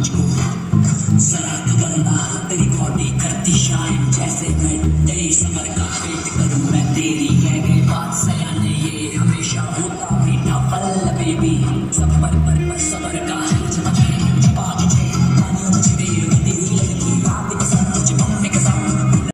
मुझको जरा खबरदार, तेरी बॉडी करती शाइन जैसे मैं तेरी समर का वेट करूं मैं तेरी कह गई बात सयाने ये